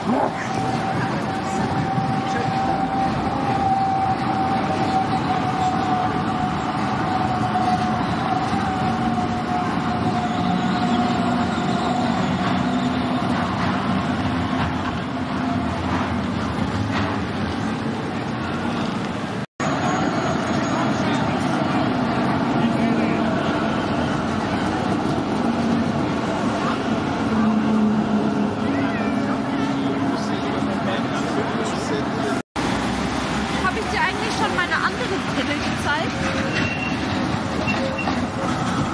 Habe ich dir eigentlich schon meine andere Brille gezeigt?